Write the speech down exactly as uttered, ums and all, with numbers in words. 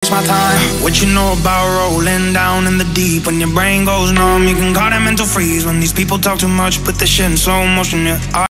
waste my time. What you know about rolling down in the deep? When your brain goes numb, you can call it mental freeze. When these people talk too much, put the shit in slow motion, yeah. I